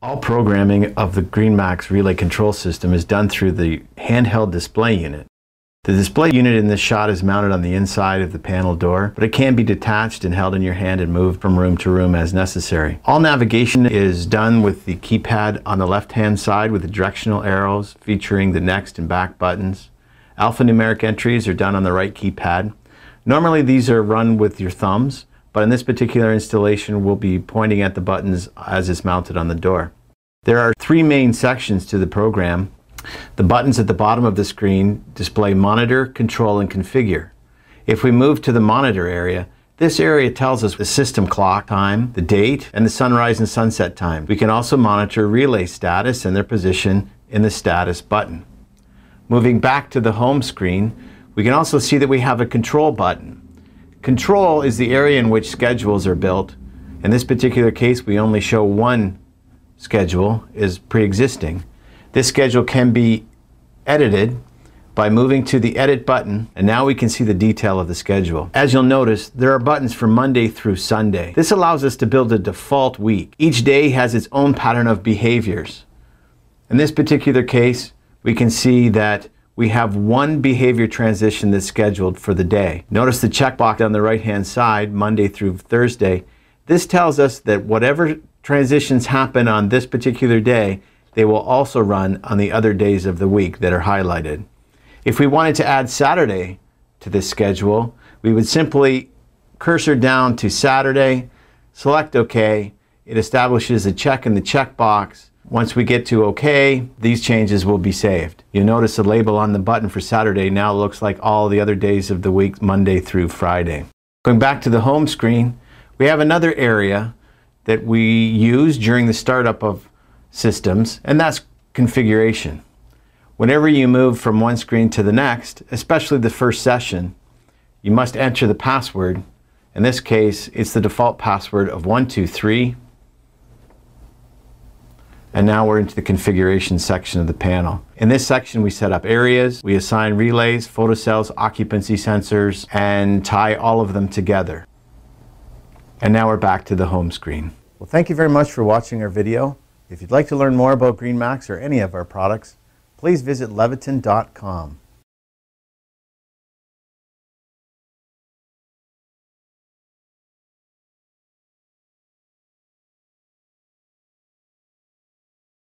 All programming of the GreenMAX Relay Control System is done through the Handheld Display Unit. The display unit in this shot is mounted on the inside of the panel door, but it can be detached and held in your hand and moved from room to room as necessary. All navigation is done with the keypad on the left-hand side with the directional arrows featuring the next and back buttons. Alphanumeric entries are done on the right keypad. Normally these are run with your thumbs, but in this particular installation we'll be pointing at the buttons as it's mounted on the door. There are three main sections to the program. The buttons at the bottom of the screen display monitor, control, and configure. If we move to the monitor area, this area tells us the system clock time, the date, and the sunrise and sunset time. We can also monitor relay status and their position in the status button. Moving back to the home screen, we can also see that we have a control button. Control is the area in which schedules are built. In this particular case, we only show one schedule is pre-existing. This schedule can be edited by moving to the edit button, and now we can see the detail of the schedule. As you'll notice, there are buttons from Monday through Sunday. This allows us to build a default week. Each day has its own pattern of behaviors. In this particular case, we can see that we have one behavior transition that's scheduled for the day. Notice the checkbox on the right-hand side, Monday through Thursday. This tells us that whatever transitions happen on this particular day, they will also run on the other days of the week that are highlighted. If we wanted to add Saturday to this schedule, we would simply cursor down to Saturday, select OK. It establishes a check in the checkbox. Once we get to OK, these changes will be saved. You'll notice the label on the button for Saturday now looks like all the other days of the week, Monday through Friday. Going back to the home screen, we have another area that we use during the startup of systems, and that's configuration. Whenever you move from one screen to the next, especially the first session, you must enter the password. In this case, it's the default password of 123. And now we're into the configuration section of the panel. In this section, we set up areas, we assign relays, photocells, occupancy sensors, and tie all of them together. And now we're back to the home screen. Well, thank you very much for watching our video. If you'd like to learn more about GreenMAX or any of our products, please visit Leviton.com.